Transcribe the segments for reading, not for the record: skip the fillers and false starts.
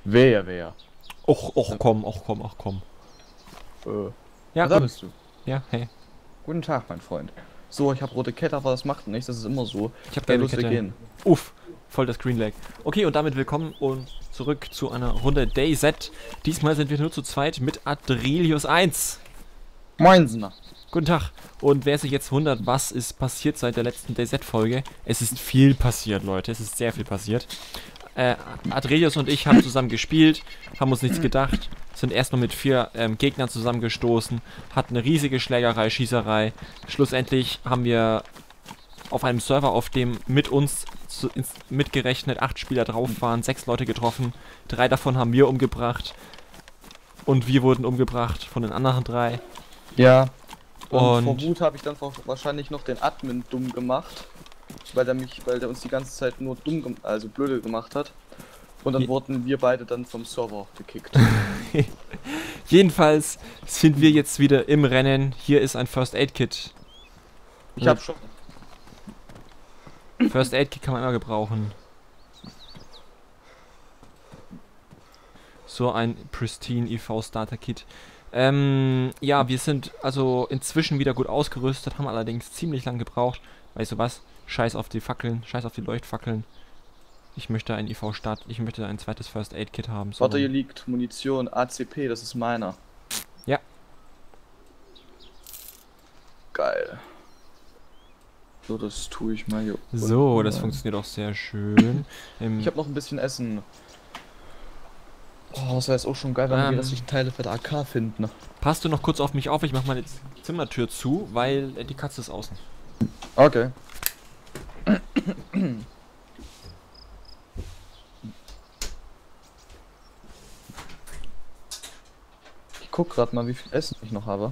Wer? Och komm, och komm, ach komm. Ja, da bist du. Ja, hey. Guten Tag, mein Freund. So, ich habe rote Kette, aber das macht nichts, das ist immer so. Ich habe gelbe los, wir Kette. gehen. Uff, voll das Green Lag. Okay, und damit willkommen und zurück zu einer Runde DayZ. Diesmal sind wir nur zu zweit mit Adrelius 1. Moinsen. Guten Tag. Und wer sich jetzt wundert, was ist passiert seit der letzten DayZ-Folge, es ist viel passiert, Leute. Es ist sehr viel passiert. Adrelius und ich haben zusammen gespielt, haben uns nichts gedacht, sind erstmal mit 4 Gegnern zusammengestoßen, hatten eine riesige Schlägerei, Schießerei. Schlussendlich haben wir auf einem Server, auf dem mit uns mitgerechnet 8 Spieler drauf waren, 6 Leute getroffen, 3 davon haben wir umgebracht und wir wurden umgebracht von den anderen 3. Ja. Und vor Wut habe ich dann wahrscheinlich noch den Admin dumm gemacht, weil der uns die ganze Zeit nur blöde gemacht hat. Und dann wurden wir beide dann vom Server gekickt. Jedenfalls sind wir jetzt wieder im Rennen. Hier ist ein First Aid Kit. Ich hab schon. First Aid Kit kann man immer gebrauchen. So ein Pristine IV Starter Kit. Ja, wir sind also inzwischen wieder gut ausgerüstet, haben allerdings ziemlich lang gebraucht. Weißt du was? Scheiß auf die Fackeln, scheiß auf die Leuchtfackeln. Ich möchte ein IV-Start, ich möchte ein zweites First Aid Kit haben. So. Warte, hier liegt Munition, ACP, das ist meiner. Ja. Geil. So, das tue ich mal hier. So, das funktioniert auch sehr schön. Ich habe noch ein bisschen Essen. Oh, das wäre jetzt auch schon geil, wenn wir die Teile für der AK finden. Passt du noch kurz auf mich auf, ich mach meine Zimmertür zu, weil die Katze ist außen. Okay. Ich guck gerade mal, wie viel Essen ich noch habe.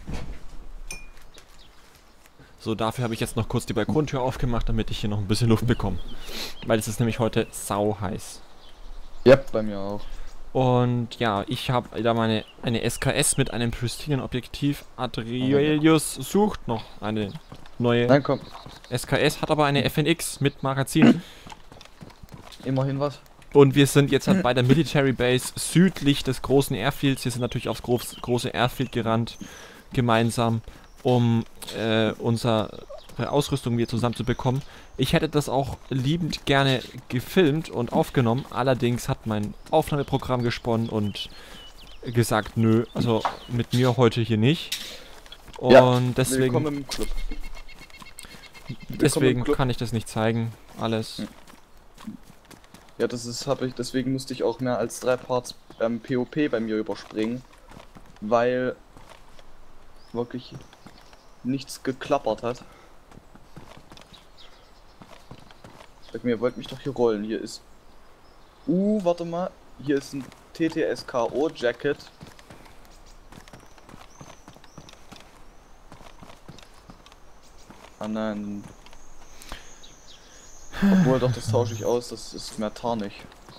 So, dafür habe ich jetzt noch kurz die Balkontür aufgemacht, damit ich hier noch ein bisschen Luft bekomme. Weil es ist nämlich heute sau heiß. Ja, bei mir auch. Und ja, ich habe da eine SKS mit einem pristinen Objektiv. Adrelius sucht noch eine neue Nein, komm. SKS, hat aber eine FNX mit Magazin. Immerhin was. Und wir sind jetzt halt bei der Military Base südlich des großen Airfields. Wir sind natürlich aufs große Airfield gerannt, gemeinsam, um unsere Ausrüstung wieder zusammenzubekommen. Ich hätte das auch liebend gerne gefilmt und aufgenommen, allerdings hat mein Aufnahmeprogramm gesponnen und gesagt, nö, also mit mir heute hier nicht. Und ja, deswegen, willkommen im Club. Deswegen kann ich das nicht zeigen, alles. Ja, deswegen musste ich auch mehr als 3 Parts POP bei mir überspringen, weil wirklich nichts geklappert hat. Sag mir, ihr wollt mich doch hier rollen. Hier ist... warte mal. Hier ist ein TTSKO-Jacket. Ah nein. Obwohl, doch, das tausche ich aus. Das ist mehr tarnig.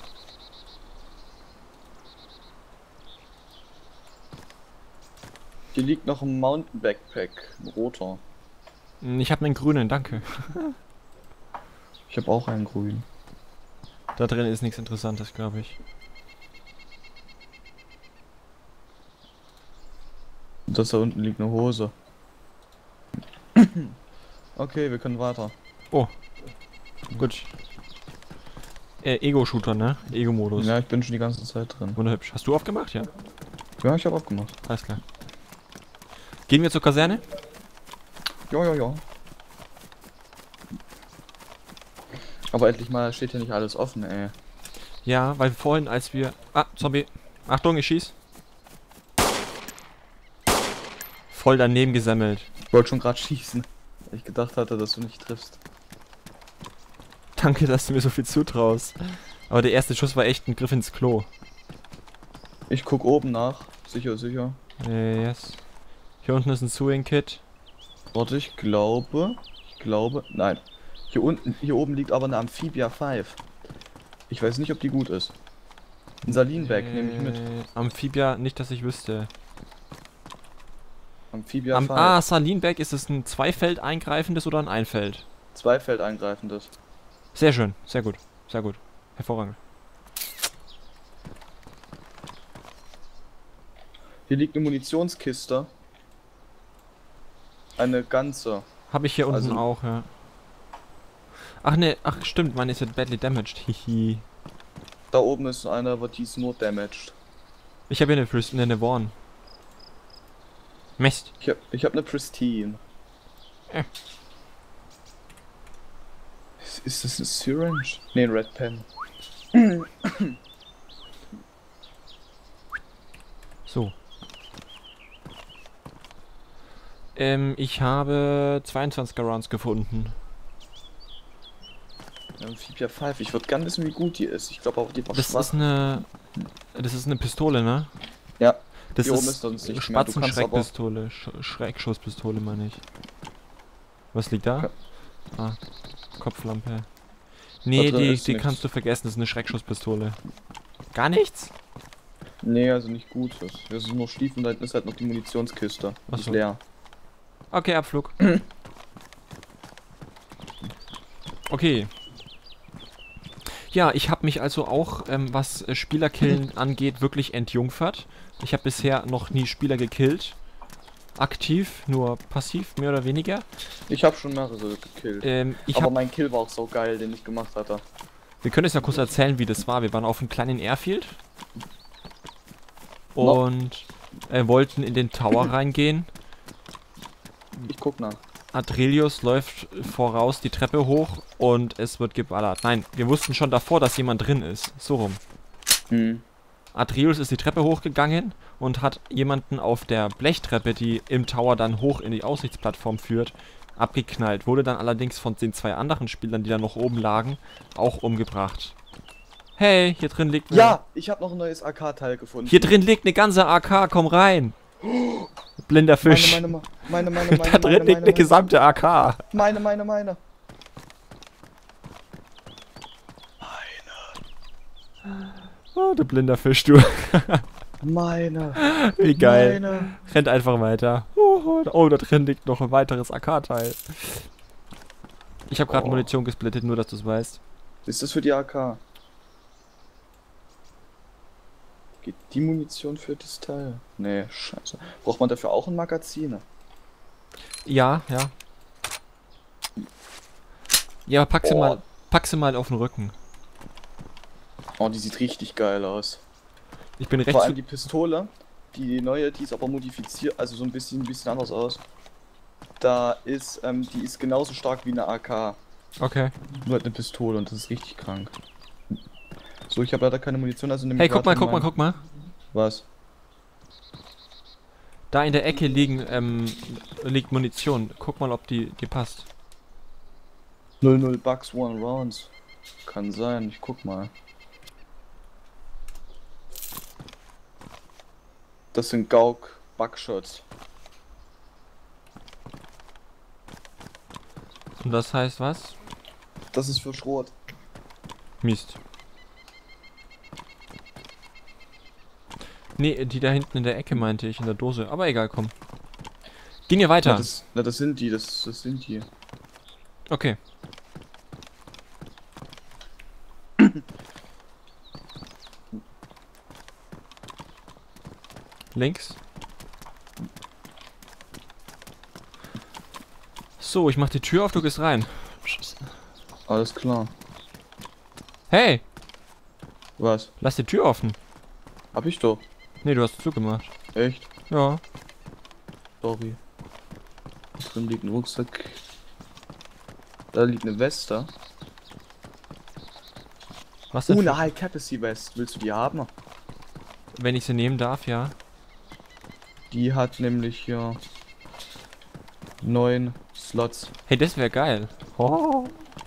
Hier liegt noch ein Mountain Backpack. Ein roter. Ich habe einen grünen, danke. Ich habe auch einen grünen. Da drin ist nichts Interessantes, glaube ich. Das da unten liegt eine Hose. Okay, wir können weiter. Oh. Gut. Ego-Shooter, ne? Ego-Modus. Ja, ich bin schon die ganze Zeit drin. Wunderhübsch. Hast du aufgemacht, ja? Ja, ich habe aufgemacht. Alles klar. Gehen wir zur Kaserne? Ja. Aber endlich mal steht hier nicht alles offen, ey. Ja, weil vorhin, als wir... Ah, Zombie. Achtung, ich schieß. Voll daneben gesammelt. Ich wollte schon gerade schießen, weil ich gedacht hatte, dass du nicht triffst. Danke, dass du mir so viel zutraust. Aber der erste Schuss war echt ein Griff ins Klo. Ich guck oben nach. Sicher. Yes. Hier unten ist ein Sewing-Kit. Warte, ich glaube... Nein. Hier oben liegt aber eine Amphibia 5. Ich weiß nicht, ob die gut ist. Ein Salinbag nehme ich mit. Amphibia, nicht, dass ich wüsste. Amphibia 5. Salinbag, ist es ein Zweifeld eingreifendes oder ein Einfeld? Zweifeld eingreifendes. Sehr schön, sehr gut, hervorragend. Hier liegt eine Munitionskiste. Eine ganze. Habe ich hier unten Also- auch, ja. Ach ne, ach stimmt, meine ist ja badly damaged. Hihi. Da oben ist eine, aber die ist nur damaged. Ich habe hier eine Warn. Mist. Ich hab eine Pristine. Äh. Ist das eine Syringe? Ne, ein Red Pen. So. Ich habe 22er Rounds gefunden. Amphibia 5. Ich würde gerne wissen, wie gut die ist. Ich glaube auch, die war Das schwach. ist eine. Das ist eine Pistole, ne? Ja. Das Hier oben ist ist sonst nicht mehr. Du kannst Spatzenschreckpistole. Schreckschusspistole, meine ich. Was liegt da? Ah, Kopflampe. Nee, drin die ist nichts. kannst du vergessen, das ist eine Schreckschusspistole. Gar nichts? Nee, also nicht gut. Das ist nur Stiefel und da hinten ist halt noch die Munitionskiste. Die Ach ist so. leer. Okay, Abflug. Okay. Ja, ich habe mich also auch, was Spielerkillen angeht, wirklich entjungfert. Ich habe bisher noch nie Spieler gekillt. Aktiv, nur passiv, mehr oder weniger. Ich habe schon mehrere gekillt. Aber mein Kill war auch so geil, den ich gemacht hatte. Wir können jetzt ja kurz erzählen, wie das war. Wir waren auf einem kleinen Airfield. No. Und wollten in den Tower reingehen. Ich guck nach. Adrelius läuft voraus die Treppe hoch und es wird geballert. Nein, wir wussten schon davor, dass jemand drin ist. So rum. Hm. Adrelius ist die Treppe hochgegangen und hat jemanden auf der Blechtreppe, die im Tower dann hoch in die Aussichtsplattform führt, abgeknallt. Wurde dann allerdings von den 2 anderen Spielern, die da noch oben lagen, auch umgebracht. Hey, hier drin liegt eine... Ja, ich habe noch ein neues AK-Teil gefunden. Hier drin liegt eine ganze AK, komm rein! Blinder Fisch. Meine. Da drin liegt eine gesamte AK. Meine. Oh, du blinder Fisch, du. Meine. Wie geil. Meine. Rennt einfach weiter. Oh, da drin liegt noch ein weiteres AK-Teil. Ich habe gerade Oh. Munition gesplittet, nur dass du es weißt. Ist das für die AK? Geht die Munition für das Teil? Nee, scheiße. Braucht man dafür auch ein Magazin? Ja, ja. Ja, pack sie mal auf den Rücken. Oh, die sieht richtig geil aus. Ich bin Vor rechts allem die Pistole, die neue, die ist aber modifiziert, also so ein bisschen anders aus. Da ist, die ist genauso stark wie eine AK. Okay. Nur halt eine Pistole und das ist richtig krank. So, ich habe leider keine Munition, also nehme Hey, ich guck mal, weiter guck mal. Was? Da in der Ecke liegt Munition. Guck mal, ob die passt. 00 Bucks, 1 Rounds. Kann sein, ich guck mal. Das sind Gauk Buckshots. Und das heißt was? Das ist für Schrot. Mist. Nee, die da hinten in der Ecke meinte ich, in der Dose. Aber egal, komm. Ging ihr weiter. Das sind die, das sind die. Okay. Links. So, ich mach die Tür auf, du gehst rein. Alles klar. Hey, Was? lass die Tür offen. Hab ich doch. Nee, du hast zugemacht. Echt? Ja. Sorry. Da drin liegt ein Rucksack. Da liegt eine Weste. Was denn? Eine High Capacity West. Willst du die haben? Wenn ich sie nehmen darf, ja. Die hat nämlich hier 9 Slots. Hey, das wäre geil. Oh.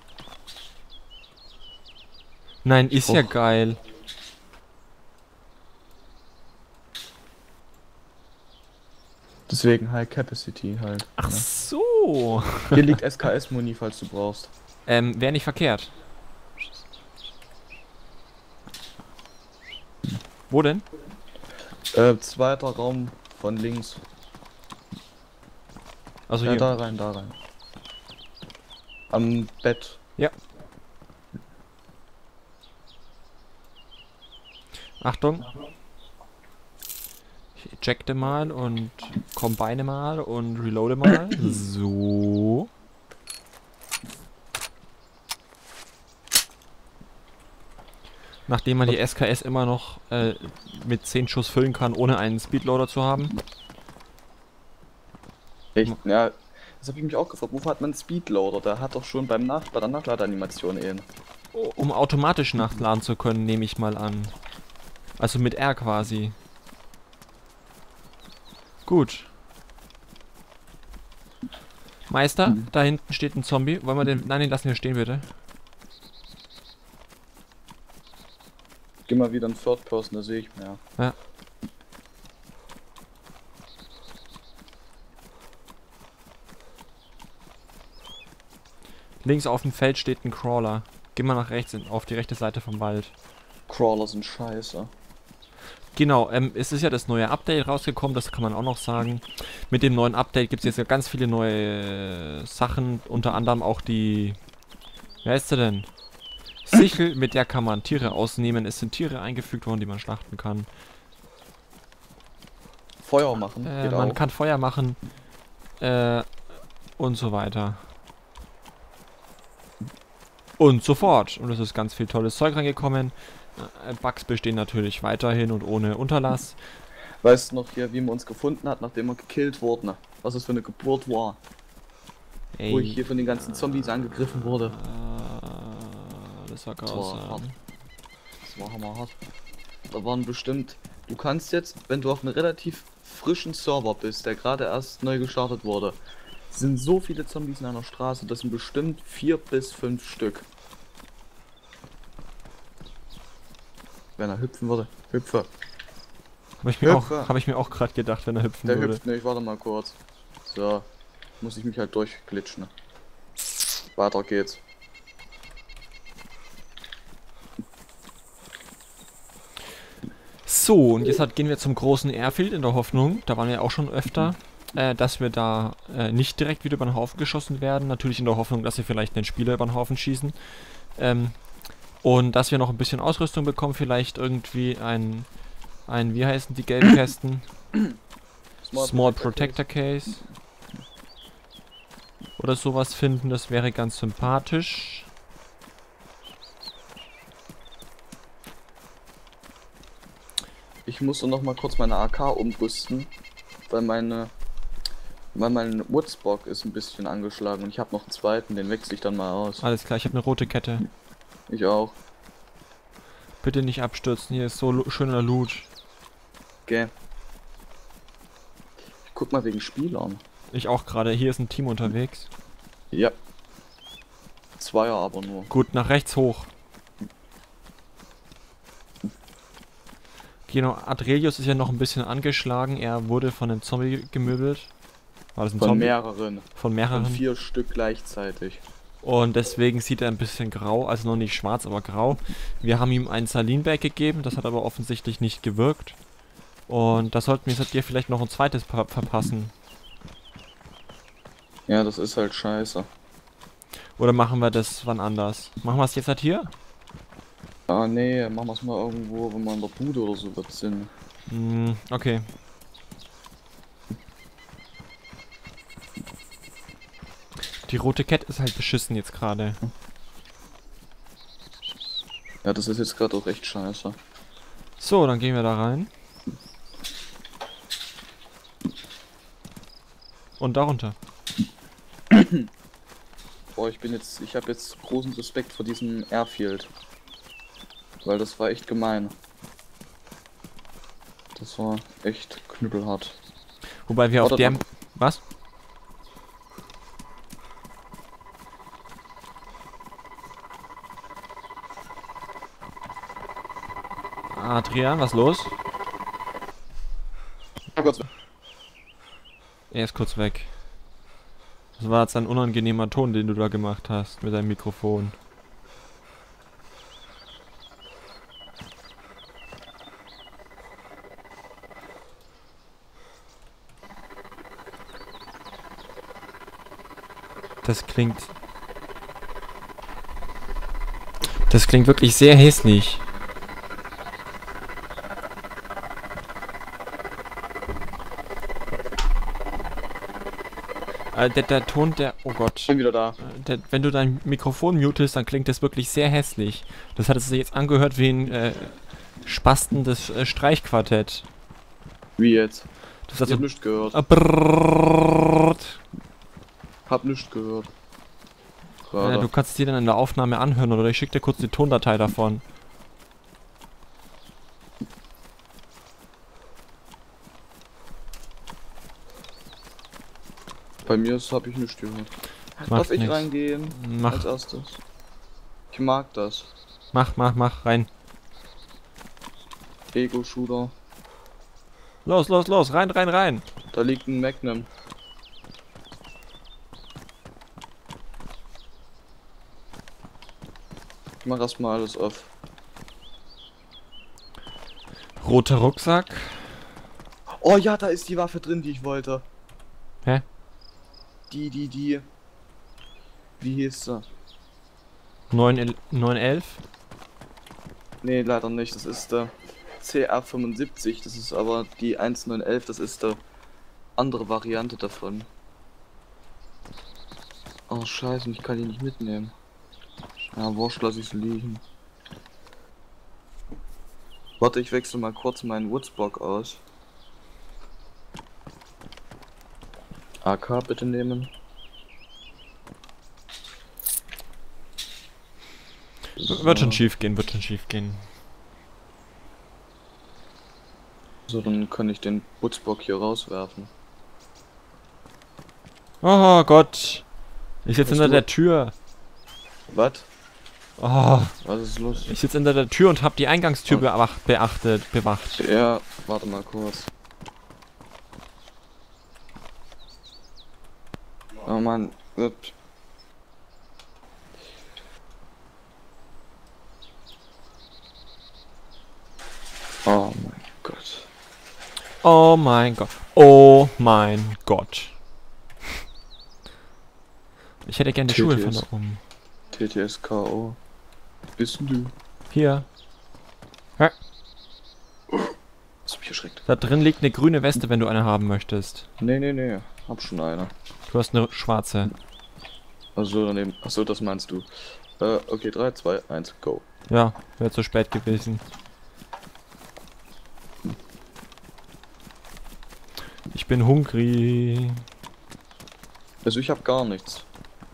Nein, ist ja Och. geil. Deswegen High Capacity halt. Ach Ne? so. Hier liegt SKS-Muni, falls du brauchst. Wäre nicht verkehrt. Wo denn? Zweiter Raum von links. Also Ja, hier. da rein. Am Bett. Achtung. ejecte mal und combine mal und reloade mal. So. Nachdem man die SKS immer noch mit 10 Schuss füllen kann, ohne einen Speedloader zu haben. Echt? Ja, das habe ich mich auch gefragt. Wofür hat man einen Speedloader? Der hat doch schon bei der Nachladeanimation Um automatisch nachladen zu können, nehme ich mal an. Also mit R quasi. Gut. Meister, da hinten steht ein Zombie. Wollen wir den... Nein, den lassen wir stehen, bitte. Geh mal wieder in Third Person, da sehe ich mehr. Ja. Links auf dem Feld steht ein Crawler. Geh mal nach rechts, auf die rechte Seite vom Wald. Crawler sind scheiße. Genau, es ist ja das neue Update rausgekommen, das kann man auch noch sagen. Mit dem neuen Update gibt es jetzt ja ganz viele neue Sachen, unter anderem auch die... Wer ist sie denn? Sichel, mit der kann man Tiere ausnehmen. Es sind Tiere eingefügt worden, die man schlachten kann. Feuer machen, geht man auch. kann Feuer machen und so weiter. Und so fort. Und es ist ganz viel tolles Zeug reingekommen. Bugs bestehen natürlich weiterhin und ohne Unterlass. Weißt du noch hier, wie man uns gefunden hat, nachdem wir gekillt wurden? Was es für eine Geburt war? Ey, Wo ich hier von den ganzen Zombies angegriffen wurde. Das war Das war hart. grausam. Das war hammerhart. Da waren bestimmt... Du kannst jetzt, wenn du auf einem relativ frischen Server bist, der gerade erst neu gestartet wurde, sind so viele Zombies in einer Straße, das sind bestimmt 4 bis 5 Stück. Wenn er hüpfen würde, hüpfe. Habe ich mir auch gerade gedacht, wenn er hüpfen Der würde. hüpft nicht, warte mal kurz. So, muss ich mich halt durchglitschen. Weiter geht's. So, und jetzt gehen wir zum großen Airfield in der Hoffnung, da waren wir auch schon öfter, dass wir da nicht direkt wieder über den Haufen geschossen werden. Natürlich in der Hoffnung, dass wir vielleicht einen Spieler über den Haufen schießen. Und dass wir noch ein bisschen Ausrüstung bekommen, vielleicht irgendwie ein wie heißen die gelben Kästen? Small Protector Case. Oder sowas finden, das wäre ganz sympathisch. Ich musste noch mal kurz meine AK umrüsten, weil mein Woodsbock ist ein bisschen angeschlagen und ich habe noch einen zweiten, den wechsle ich dann mal aus. Alles klar, ich habe eine rote Kette. Ich auch. Bitte nicht abstürzen, hier ist so schöner Loot. Okay. Ich guck mal wegen Spielern. Ich auch gerade, hier ist ein Team unterwegs. Ja. Zweier aber nur. Gut, nach rechts hoch. Genau, Adrelius ist ja noch ein bisschen angeschlagen. Er wurde von einem Zombie gemöbelt. War das ein Von Zombie? mehreren. Von mehreren. Von 4 Stück gleichzeitig. Und deswegen sieht er ein bisschen grau, also noch nicht schwarz, aber grau. Wir haben ihm ein Salinberg gegeben, das hat aber offensichtlich nicht gewirkt. Und da sollten wir dir vielleicht noch ein zweites verpassen. Ja, das ist halt scheiße. Oder machen wir das wann anders? Machen wir es jetzt halt hier? Ah nee, machen wir es mal irgendwo, wenn wir in der Bude oder so was sind. Okay. Die rote Cat ist halt beschissen jetzt gerade. Ja, das ist jetzt gerade auch echt scheiße. So, dann gehen wir da rein. Und darunter. Boah, ich habe jetzt großen Respekt vor diesem Airfield. Weil das war echt gemein. Das war echt knüppelhart. Wobei wir auf der... Was? Adrian, was los? Er ist kurz weg. Das war jetzt ein unangenehmer Ton, den du da gemacht hast mit deinem Mikrofon. Das klingt wirklich sehr hässlich. Der Ton, der... Oh Gott. Bin wieder da. Wenn du dein Mikrofon mutest, dann klingt das wirklich sehr hässlich. Das hat es sich jetzt angehört wie ein spastendes Streichquartett. Wie jetzt? Das Ich hat so... hab nichts gehört. Brrrrt. Hab nichts gehört. Ja, Gerade. du kannst es dir dann in der Aufnahme anhören oder ich schicke dir kurz die Tondatei davon. Bei mir habe ich nichts gehört. Macht Darf ich nix. reingehen? Mach, Als erstes. Ich mag das. mach, rein. Ego-Shooter. Los, rein. Da liegt ein Magnum. Ich mach erstmal alles auf. Roter Rucksack. Oh ja, da ist die Waffe drin, die ich wollte. Hä? Die. Wie hieß sie? 911? Nee, leider nicht. Das ist der CR75. Das ist aber die 1911. Das ist der andere Variante davon. Oh scheiße, ich kann die nicht mitnehmen. Ja, wurscht, lass ich sie liegen. Warte, ich wechsle mal kurz meinen Woodsblock aus. AK bitte nehmen. Wird schon schief gehen. So, dann kann ich den Woodsblock hier rauswerfen. Oh Gott. Ich sitze Was hinter du- der Tür. Was? Oh, Was ist los? ich sitze hinter der Tür und habe die Eingangstür bewacht. Ja, warte mal kurz. Oh Mann, ups. Oh mein Gott. Oh mein Gott. Oh mein Gott. Ich hätte gerne die Schuhe von da oben. TTSKO. Bist du? Hier. Hast mich erschreckt. Da drin liegt eine grüne Weste, wenn du eine haben möchtest. Nee. Hab schon eine. Du hast eine schwarze. Also daneben. Achso, das meinst du. Okay, 3, 2, 1, go. Ja, wäre zu spät gewesen. Ich bin hungrig. Also ich hab gar nichts.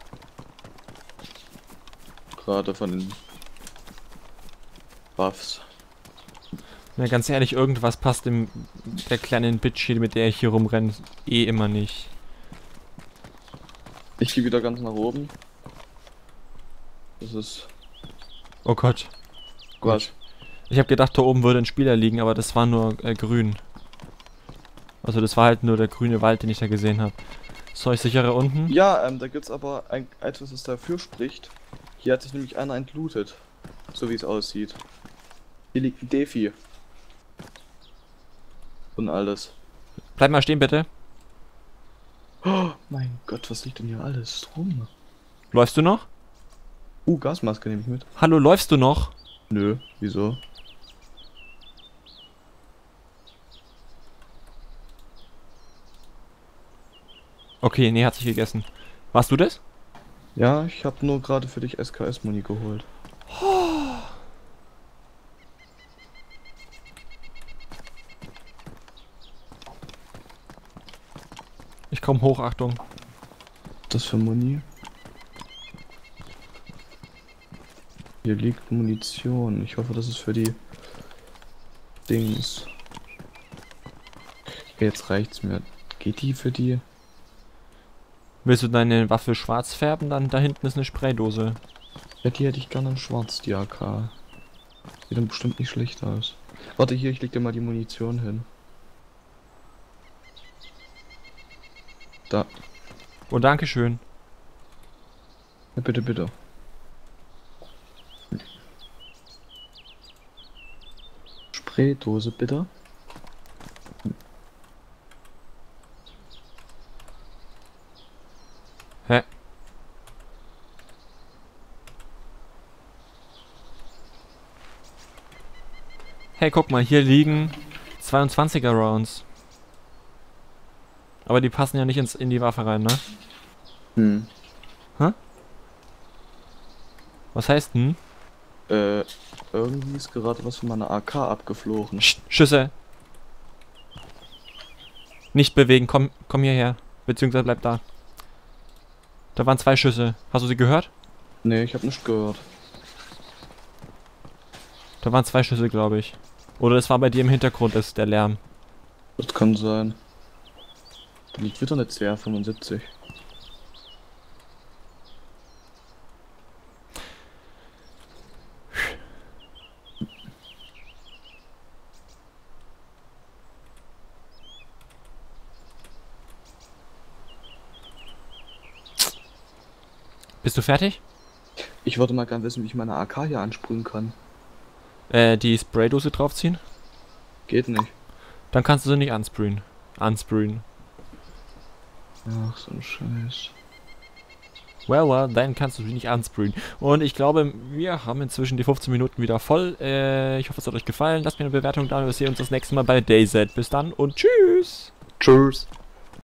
Gerade von den Buffs. Na, ganz ehrlich, irgendwas passt der kleinen Bitch hier, mit der ich hier rumrenne, eh immer nicht. Ich gehe wieder ganz nach oben. Das ist. Oh Gott. Was? Ich habe gedacht, da oben würde ein Spieler liegen, aber das war nur grün. Also das war halt nur der grüne Wald, den ich da gesehen habe. So, ich sichere unten. Ja, da gibt's aber etwas, das dafür spricht. Hier hat sich nämlich einer entlootet. So wie es aussieht. Hier liegt ein Defi. Und alles. Bleib mal stehen, bitte. Oh mein Gott, was liegt denn hier alles rum? Läufst du noch? Gasmaske nehme ich mit. Hallo, läufst du noch? Nö, wieso? Okay, nee, hat sich gegessen. Warst du das? Ja, ich habe nur gerade für dich SKS-Muni geholt. Ich komm hoch, Achtung. Das für Muni? Hier liegt Munition. Ich hoffe, das ist für die Dings. Jetzt reicht's mir. Geht die für die? Willst du deine Waffe schwarz färben? Dann da hinten ist eine Spraydose. Ja, die hätte ich gerne in schwarz, die AK. Sieht dann bestimmt nicht schlecht aus. Warte hier, ich leg dir mal die Munition hin. Da. Oh, dankeschön. Ja, bitte, bitte. Spraydose, bitte. Hä? Hey, guck mal, hier liegen 22er Rounds. Aber die passen ja nicht in die Waffe rein, ne? Hm. Was heißt denn? Irgendwie ist gerade was von meiner AK abgeflogen. Schüsse. Nicht bewegen, komm hierher. Beziehungsweise bleib da. Da waren 2 Schüsse. Hast du sie gehört? Nee, ich habe nicht gehört. Da waren 2 Schüsse, glaube ich. Oder das war bei dir im Hintergrund, ist der Lärm. Das kann sein. Da liegt wieder eine CR75. Bist du fertig? Ich würde mal gerne wissen, wie ich meine AK hier ansprühen kann. Die Spraydose draufziehen? Geht nicht. Dann kannst du sie nicht ansprühen. Ansprühen. Ach, so ein Scheiß. Well, dann kannst du sie nicht ansprühen. Und ich glaube, wir haben inzwischen die 15 Minuten wieder voll. Ich hoffe, es hat euch gefallen. Lasst mir eine Bewertung da und wir sehen uns das nächste Mal bei DayZ. Bis dann und tschüss! Tschüss.